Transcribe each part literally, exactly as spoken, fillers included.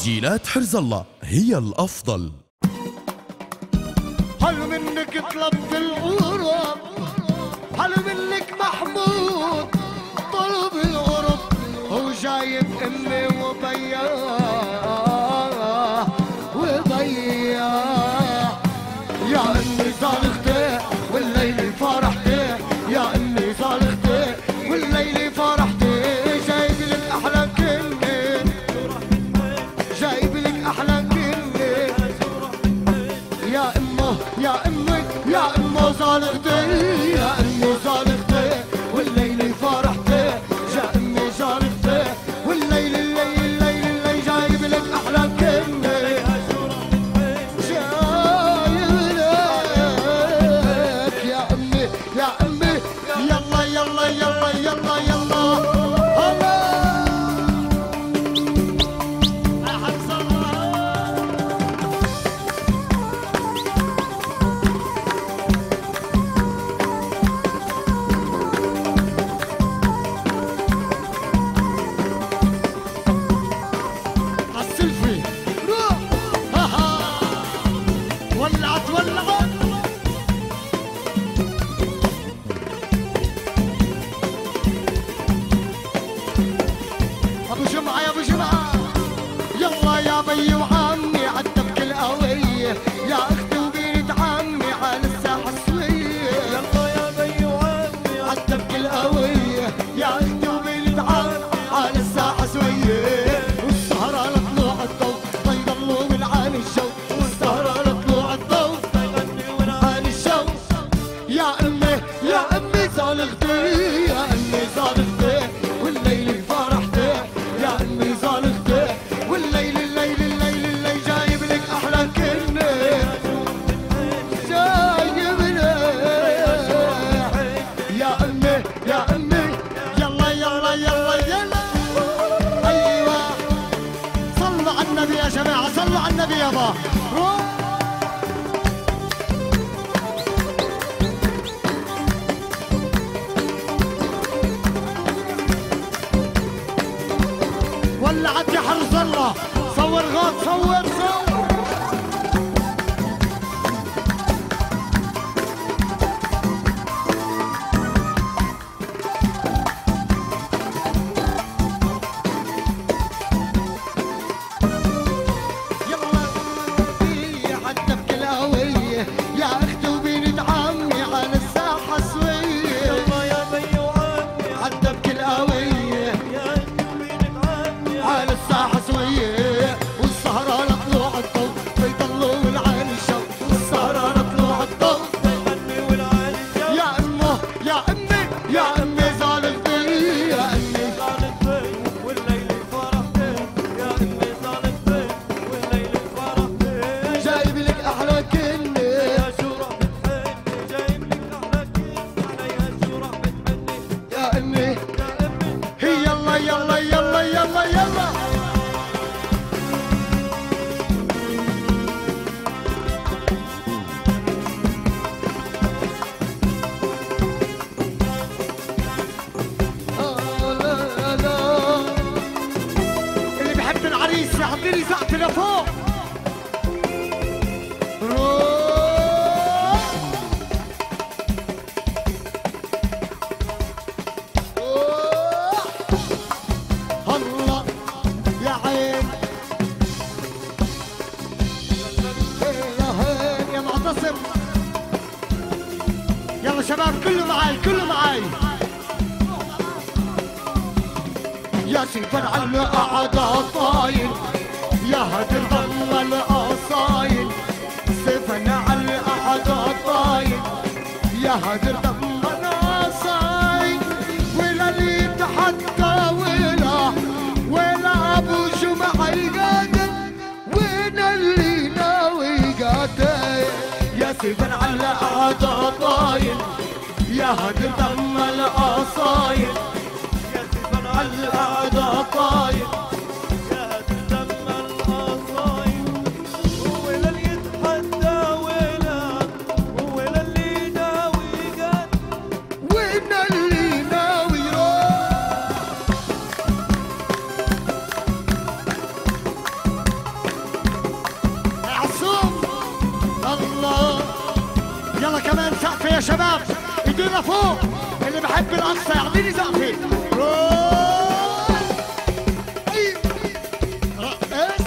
تسجيلات حرز الله هي الأفضل. هل منك طلبت الغرب، هل منك محمود طلب الغرب، هو جايب امي وبياه وبياه. يا امي صالحتي والليل فرحتي، يا امي صالحتي والليل فرحتي. جايب لك احلى كلمه، جايب لك احلى كلمه. يا امه يا امي يا امه صالحتي، يا امي صالحتي والليل فرحتي. يا امي صالحتي والليل الليل الليل الليل جايب لك احلى كلمه، جايب لك يا امي يا امي. يلا يلا يلا يلا يلا ولعت ولعت. ابو جمعه يا ابو جمعه، يلا يا بي وعمي عالدبك القويه، يا اختي وبنت عمي على الساحه السويه. يلا يا بي وعمي عالدبك القويه، يا اختي وبنت عمي على الساحه سويه. والسهره لطلوع الضوء ضيضلوا من عالي الجو، والسهره لطلوع الضوء يا امي يا امي صالحتي، يا امي صالحتي والليل فرحتي. يا امي صالحتي والليل الليل الليل الليل جايب لك احلى كلمه، جايب لك يا امي يا امي. يلا يلا يلا يلا ايوه صلوا على النبي يا جماعه، صلوا على النبي يابا. ولعت يا حرز الله، صور غاد صور صور. يلا يا عالدبك القويه، يا اختي وبنت عمي على الساحه سويه. يلا يا بي وعمي عالدبك القويه، على الساحة سوية. والسهرة لطلوع الضوء بيضلوا والعالي الجو، والسهرة لطلوع الضوء بيغني والعالي الجو. يا امه يا امي يا امي صالحتي، يا امي صالحتي والليل فرحتي. يا امي صالحتي والليل فرحتي. جايب لك احلى كلمة يا شورى بتحني، جايب لك احلى كلمة عليها شورى بتمني. يا امي يا امي هي يلا يلا يلا يلا يلا. اللي بحب العريس يعطيني زقف لفوق. روح روح الله يا عين يا هين يا معتصم. يلا شباب كله معاي كله معاي. يا سيف العلم قعد طايل، يا هدر ضل القصايل. سيف العلم قعد طايل، يا هدر ضل القصايل. ولا اللي تحدى ولا ولا ابو جمعه القادر، وين اللي ناوي قاتل. يا سيف العلم قعد طايل، يا هدر ضل القصايل. الأعداء طاير يا دم القصايد. ولا اللي يتحدى ولا ولا اللي ناوي قال، وين اللي ناوي يروح. يلا كمان سقفة يا شباب، ايدينا فوق، اللي بحب الأقصى يعطيني سقفة. رقص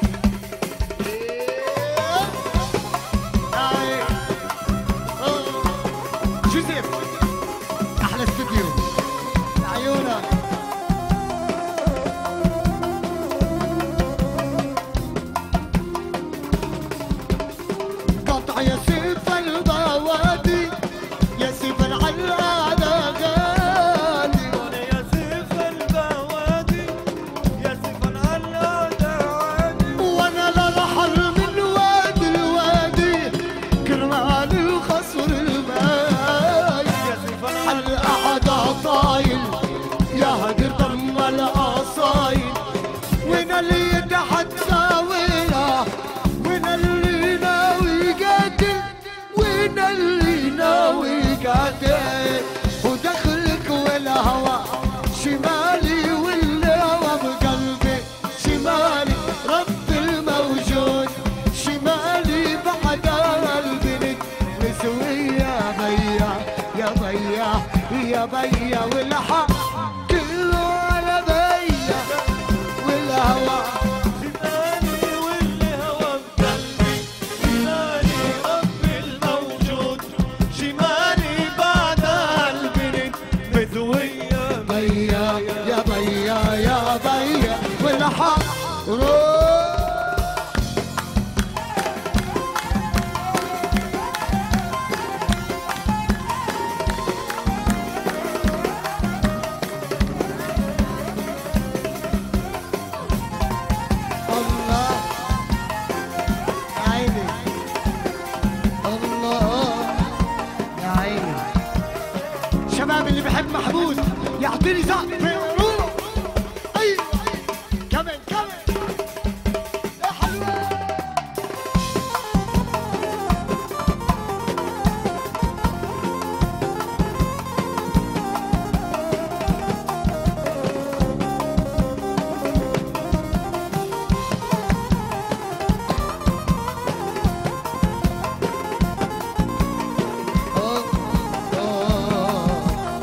جوزيف أحلى استوديو عيونك. قطع يا سيف البوادي يا سيف العلادة غالي، يا سيف البوادي يا سيف العلادة عادي، وانا لا رحل من وادي الوادي كرمال الخصر الماي، يا سيف حل أحد طايل يا هدر ضم الأصايل، وين اللي يتحت ساوينا، وين اللي ناوي قاتل، وين اللي ناوي قاتل، ودخلك والهوى شمالي والهوى بقلبي شمالي، رب الموجود شمالي بعد البنت مسوية بيا يا بيا يا بيا، والحق كله على بيا والهوى شمالي والهوى بقلبي شمالي، رب الموجود شمالي بعد البنت مذوية بيا يا بيا يا بيا والحق روح. الله يا عيني الله يا عيني. شباب اللي بحب محمود يعطيني زقفة روح. ايوه كمان كمان يا حلوة. آه، آه.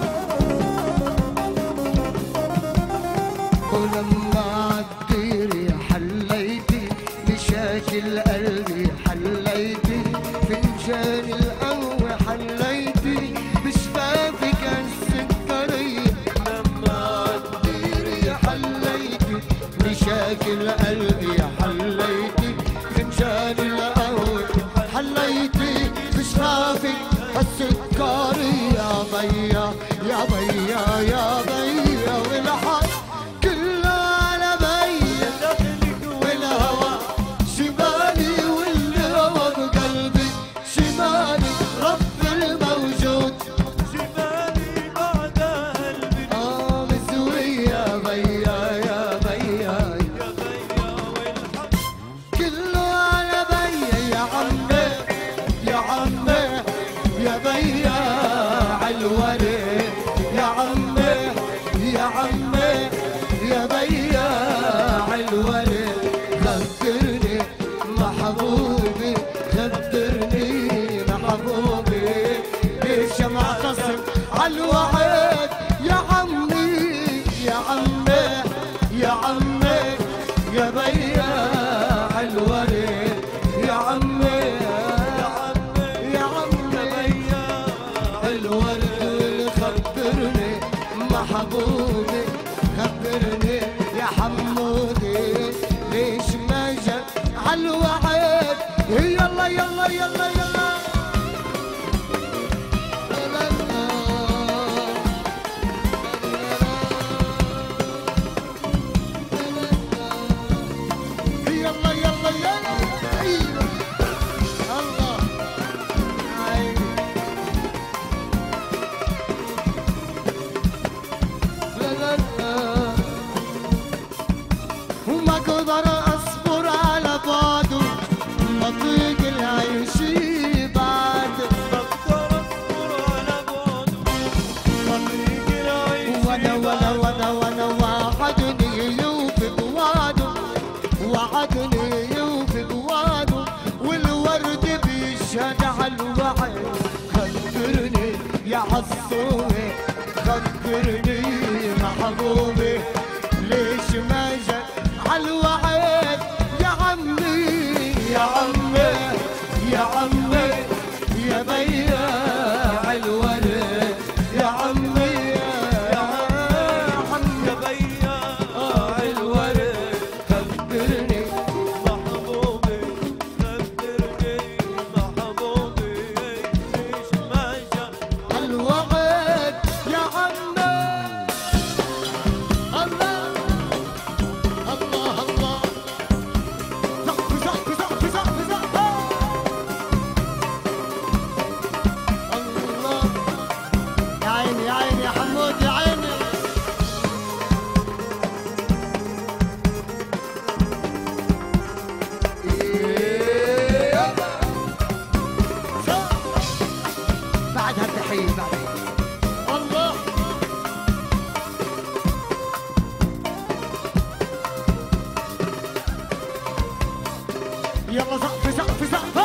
ولما تديري حليتي مشاكل قلبي، حليتي فنجان القهوة، حليتي بشفافك السكرية، لما تديري حليتي مشاكل قلبي، حليتي فنجان القهوة، حليتي بشفافك السكرية، يا بيا يا بيا يا بيا والحق كله على بيا، دخلك والهوى شمالي والهوى بقلبي شمالي، رب الموجود شمالي بعد البنت اه مسوية بيا يا بيا يا بيا والحق كله على بيا يا عمي يا عمي يا بيا عالوري، يا عمي يا عمي يا بيا عالوري، خبرني محبوبي خبرني محبوبي، ليش معتصم عالوعد يا عمي يا عمي يا عمي يا بيا عالوري، يا عمي يا عمي الورد اللي خبرني محبوبي، خبرني يا حمودي، ليش ما جا عالوعد، يلا يلا يلا يلا يلا يلا يلا أيوة. الله عيني. يا عالصومي خبرني محبوبي ليش ما جا عالوعد يا عمي يا عمي يا عمي يا بياع الورد يا عمي يا عمي يا بياع الورد خبرني محبوبي خبرني محبوبي ليش ما جا الوعد يا عمي الله الله الله زق زق زق زق زق الله يا عيني يا عيني يا حمود يا عيني بعدها التحية بعدها الله يلا زق زق زق